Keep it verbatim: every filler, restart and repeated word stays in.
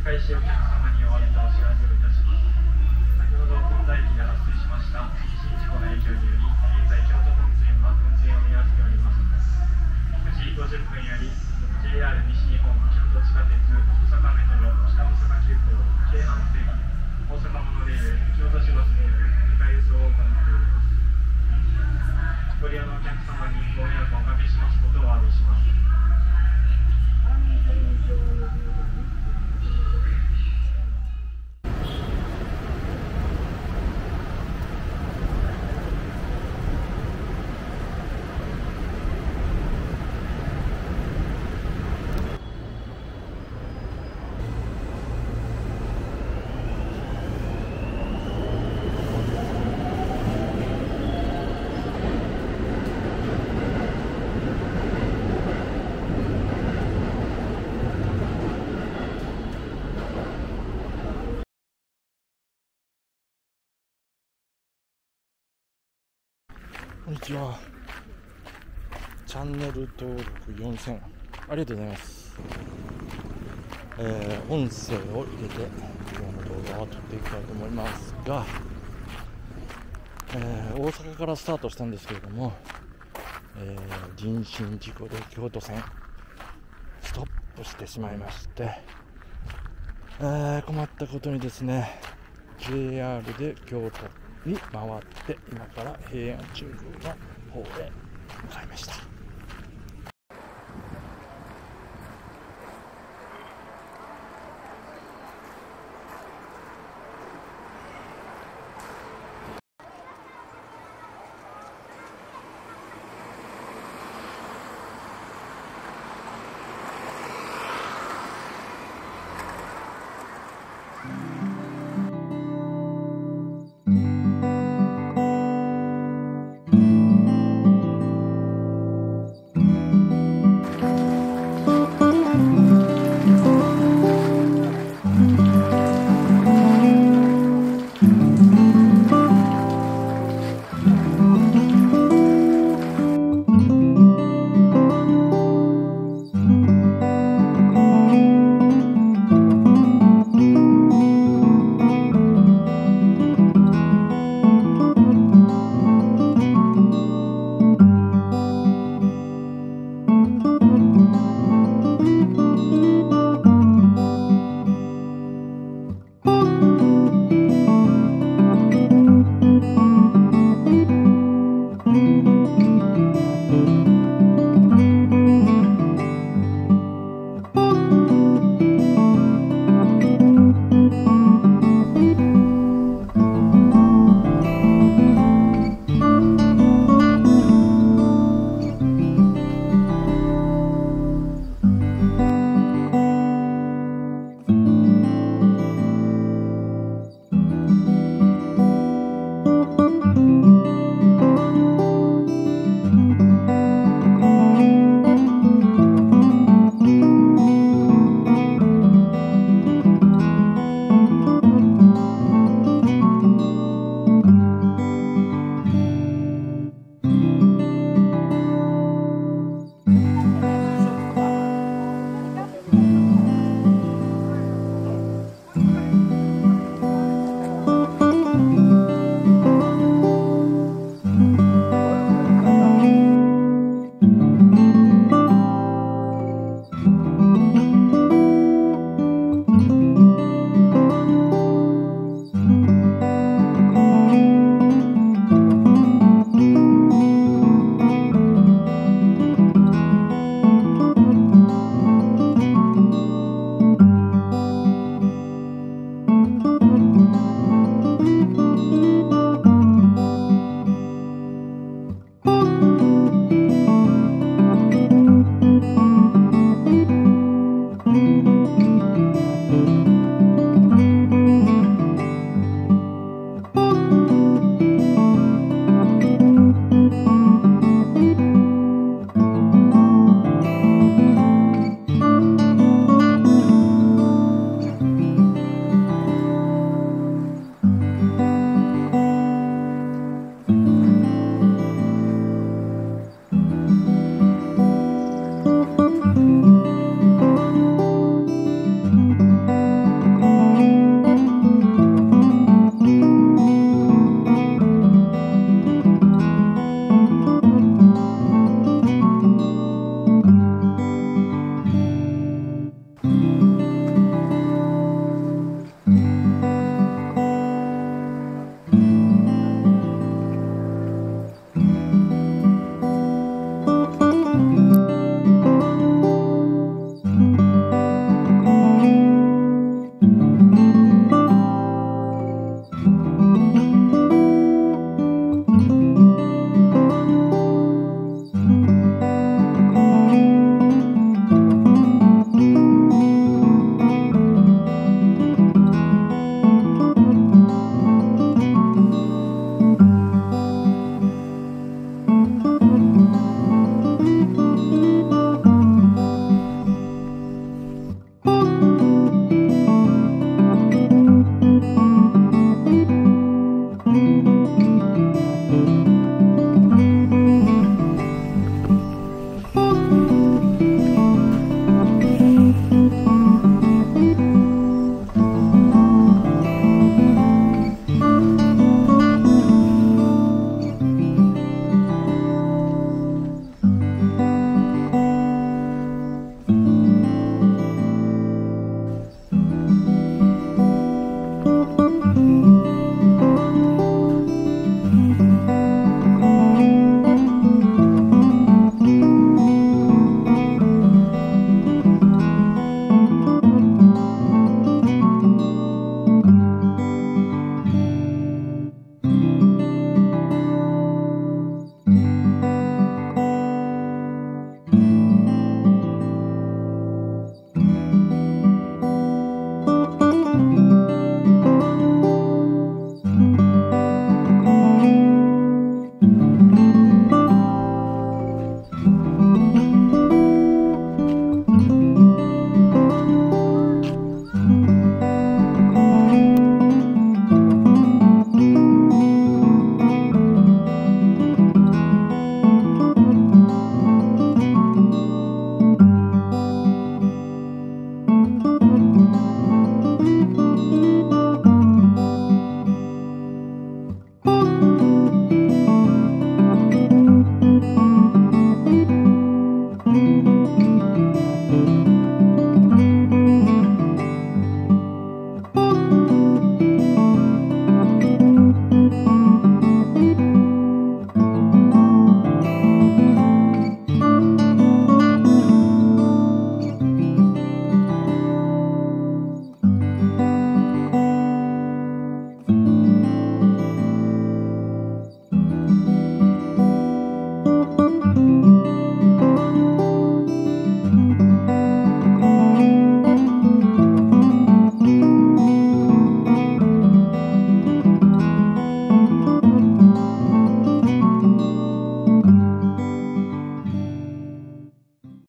開始お客様にお詫びとお知らせをいたします。先ほど本田駅で発生しました人身事故の影響により、現在京都本線は運転を見合わせております。くじごじゅっぷんより ジェイアール 西日本京都地下鉄大阪メトロ北大阪急行京阪線大阪モノレール京都市バスによるにかい輸送を行っております。ご利用のお客様にご迷惑をおかけしますことをお詫びします。 こんにちは。チャンネル登録よんせんありがとうございます。えー、音声を入れて今日の動画を撮っていきたいと思いますが、えー、大阪からスタートしたんですけれども、えー、人身事故で京都線ストップしてしまいまして、えー、困ったことにですね ジェイアール で京都に回って今から平安中宮の方へ向かいました。